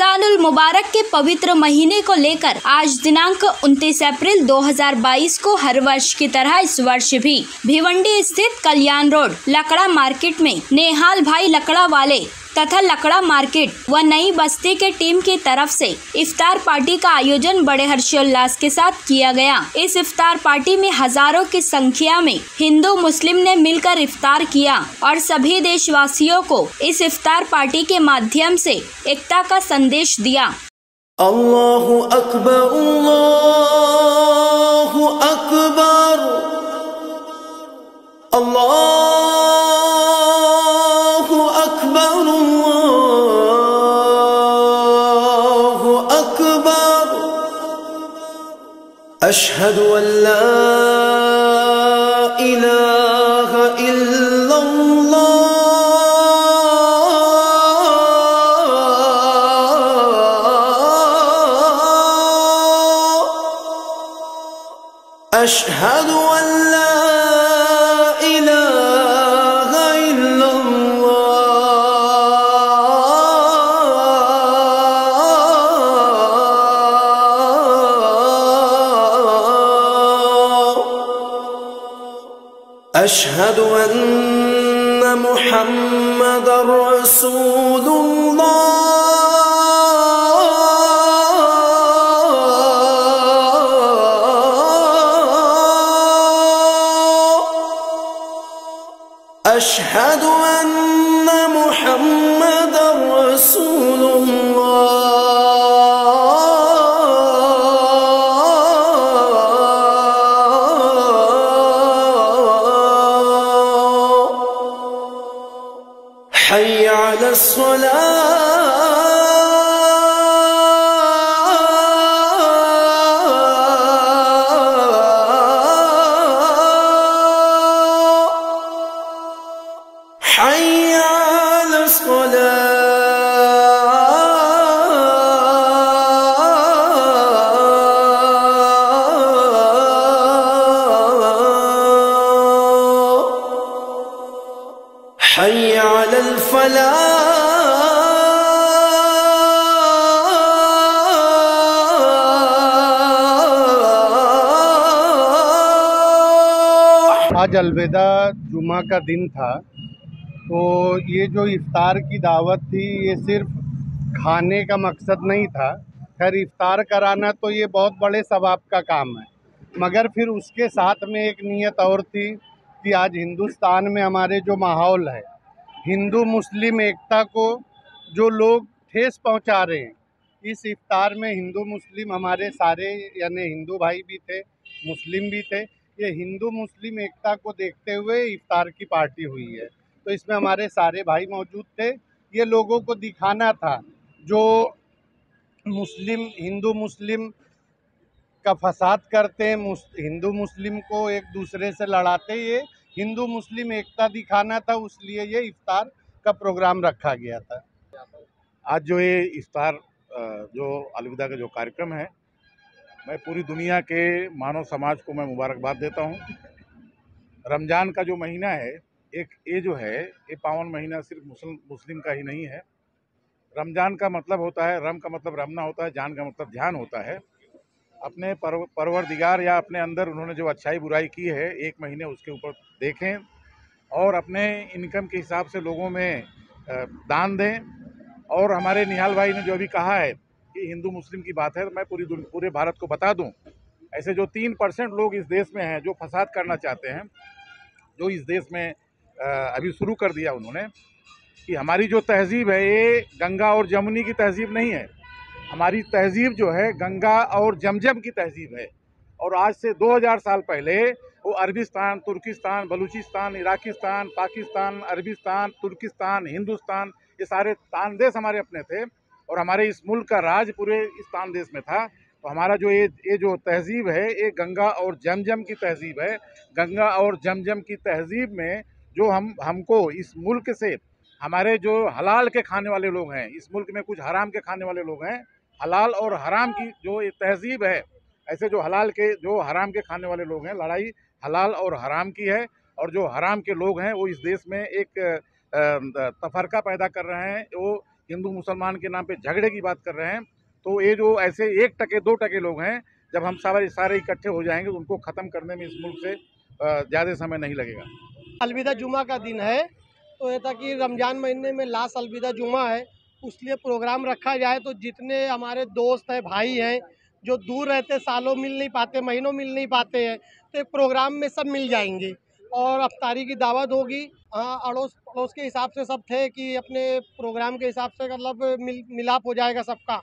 रमजानुल मुबारक के पवित्र महीने को लेकर आज दिनांक 29 अप्रैल 2022 को हर वर्ष की तरह इस वर्ष भी भिवंडी स्थित कल्याण रोड लकड़ा मार्केट में नेहाल भाई लकड़ा वाले तथा लकड़ा मार्केट व नई बस्ती के टीम की तरफ से इफ्तार पार्टी का आयोजन बड़े हर्षोल्लास के साथ किया गया। इस इफ्तार पार्टी में हजारों की संख्या में हिंदू मुस्लिम ने मिलकर इफ्तार किया और सभी देशवासियों को इस इफ्तार पार्टी के माध्यम से एकता का संदेश दिया। अल्लाहु अकबर, अल्लाहु अकबर, अल्लाहु अकबर, अल्लाहु अकबर, अशहदु अल्ला इलाहा इल्लल्लाह, अशहदु अल्ला इलाहा इल्लल्लाह, अशहदु अन्न मुहम्मदर रसूलुल्लाह, अशहदु अन्न मुहम्मदर रसूलुल्लाह, हय्य अलस्सलाह, حي على الصلاة، حي على الفلاح، आज अलविदा जुमा का दिन था। तो ये जो इफ्तार की दावत थी ये सिर्फ खाने का मकसद नहीं था। खैर इफ्तार कराना तो ये बहुत बड़े सवाब का काम है, मगर फिर उसके साथ में एक नीयत और थी कि आज हिंदुस्तान में हमारे जो माहौल है, हिंदू मुस्लिम एकता को जो लोग ठेस पहुंचा रहे हैं, इस इफ्तार में हिंदू मुस्लिम हमारे सारे यानी हिंदू भाई भी थे, मुस्लिम भी थे। ये हिंदू मुस्लिम एकता को देखते हुए इफ्तार की पार्टी हुई है। तो इसमें हमारे सारे भाई मौजूद थे। ये लोगों को दिखाना था जो मुस्लिम हिंदू मुस्लिम का फसाद करते हैं, हिंदू मुस्लिम को एक दूसरे से लड़ाते, ये हिंदू मुस्लिम एकता दिखाना था, इसलिए ये इफ्तार का प्रोग्राम रखा गया था। आज जो ये इफ्तार जो अलविदा का जो कार्यक्रम है, मैं पूरी दुनिया के मानव समाज को मैं मुबारकबाद देता हूँ। रमज़ान का जो महीना है, एक ये जो है ये पावन महीना सिर्फ मुस्लिम का ही नहीं है। रमज़ान का मतलब होता है, रम का मतलब रमना होता है, जान का मतलब ध्यान होता है। अपने परवरदिगार या अपने अंदर उन्होंने जो अच्छाई बुराई की है, एक महीने उसके ऊपर देखें और अपने इनकम के हिसाब से लोगों में दान दें। और हमारे निहाल भाई ने जो अभी कहा है कि हिंदू मुस्लिम की बात है, तो मैं पूरे भारत को बता दूं, ऐसे जो 3% लोग इस देश में हैं जो फसाद करना चाहते हैं, जो इस देश में अभी शुरू कर दिया उन्होंने कि हमारी जो तहज़ीब है ये गंगा और जमुनी की तहज़ीब नहीं है। हमारी तहज़ीब जो है गंगा और जमजम की तहज़ीब है। और आज से 2000 साल पहले वो अरबिस्तान, तुर्किस्तान, बलूचिस्तान, इराकिस्तान, पाकिस्तान, अरबिस्तान, तुर्किस्तान, हिंदुस्तान, ये सारे तान देश हमारे अपने थे और हमारे इस मुल्क का राज पूरे इस तान देश में था। तो हमारा जो ये जो तहज़ीब है ये गंगा और जमजम की तहज़ीब है। गंगा और जमजम की तहज़ीब में जो हमको इस मुल्क से हमारे जो हलाल के खाने वाले लोग हैं, इस मुल्क में कुछ हराम के खाने वाले लोग हैं, हलाल और हराम की जो ये तहज़ीब है, ऐसे जो हलाल के जो हराम के खाने वाले लोग हैं, लड़ाई हलाल और हराम की है। और जो हराम के लोग हैं वो इस देश में एक तफरका पैदा कर रहे हैं, वो हिंदू मुसलमान के नाम पे झगड़े की बात कर रहे हैं, तो ये जो ऐसे 1% 2% लोग हैं, जब हम सारे इकट्ठे हो जाएंगे तो उनको ख़त्म करने में इस मुल्क से ज़्यादा समय नहीं लगेगा। अलविदा जुमा का दिन है, तो ये था कि रमज़ान महीने में लास्ट अलविदा जुमा है, उसलिए प्रोग्राम रखा जाए। तो जितने हमारे दोस्त हैं, भाई हैं, जो दूर रहते, सालों मिल नहीं पाते, महीनों मिल नहीं पाते हैं, तो एक प्रोग्राम में सब मिल जाएंगे और अफ्तारी की दावत होगी। हाँ, अड़ोस पड़ोस के हिसाब से सब थे कि अपने प्रोग्राम के हिसाब से मतलब मिलाप हो जाएगा सबका।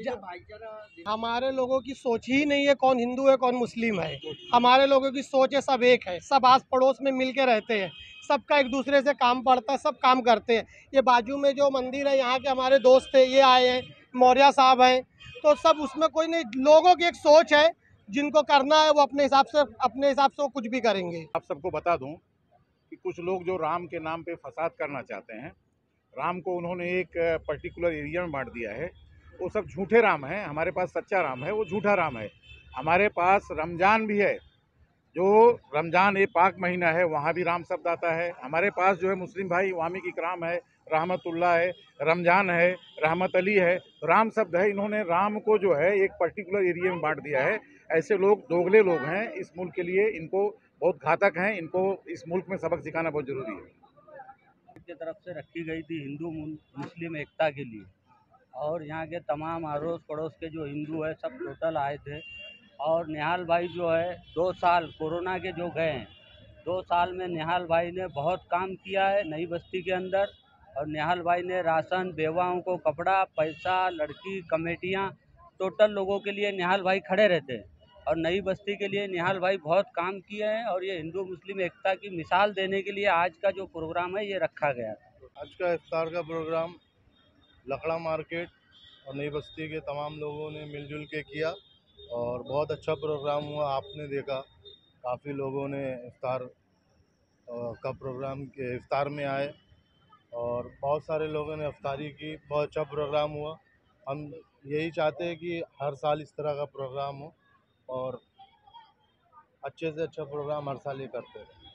हमारे लोगों की सोच ही नहीं है कौन हिंदू है कौन मुस्लिम है। हमारे लोगों की सोच है सब एक है, सब आस पड़ोस में मिल के रहते हैं, सबका एक दूसरे से काम पड़ता है, सब काम करते हैं। ये बाजू में जो मंदिर है, यहाँ के हमारे दोस्त थे, ये आए हैं, मौर्य साहब हैं, तो सब उसमें कोई नहीं, लोगों की एक सोच है, जिनको करना है वो अपने हिसाब से वो कुछ भी करेंगे। आप सबको बता दूं कि कुछ लोग जो राम के नाम पे फसाद करना चाहते हैं, राम को उन्होंने एक पर्टिकुलर एरिया में बांट दिया है, वो सब झूठे राम हैं। हमारे पास सच्चा राम है, वो झूठा राम है। हमारे पास रमज़ान भी है, जो रमज़ान ये पाक महीना है, वहाँ भी राम शब्द आता है। हमारे पास जो है मुस्लिम भाई वामिक इकराम है, रहमतुल्लाह है, रमज़ान है, रहमत अली है, राम शब्द है। इन्होंने राम को जो है एक पर्टिकुलर एरिया में बांट दिया है। ऐसे लोग दोगले लोग हैं, इस मुल्क के लिए इनको बहुत घातक हैं। इनको इस मुल्क में सबक सिखाना बहुत ज़रूरी है। की तरफ से रखी गई थी हिंदू मुस्लिम एकता के लिए, और यहाँ के तमाम अड़ोस पड़ोस के जो हिंदू है सब टोटल आए थे। और निहाल भाई जो है 2 साल कोरोना के जो गए हैं, 2 साल में निहाल भाई ने बहुत काम किया है नई बस्ती के अंदर। और निहाल भाई ने राशन, बेवाओं को कपड़ा, पैसा, लड़की, कमेटियाँ, टोटल लोगों के लिए निहाल भाई खड़े रहते हैं। और नई बस्ती के लिए निहाल भाई बहुत काम किए हैं, और ये हिंदू मुस्लिम एकता की मिसाल देने के लिए आज का जो प्रोग्राम है ये रखा गया था। आज का इफ्तार का प्रोग्राम लकड़ा मार्केट और नई बस्ती के तमाम लोगों ने मिलजुल के किया और बहुत अच्छा प्रोग्राम हुआ। आपने देखा काफ़ी लोगों ने इफ्तार का प्रोग्राम के इफ्तार में आए और बहुत सारे लोगों ने इफ्तारी की। बहुत अच्छा प्रोग्राम हुआ। हम यही चाहते हैं कि हर साल इस तरह का प्रोग्राम हो और अच्छे से अच्छा प्रोग्राम हर साल ये करते रहें।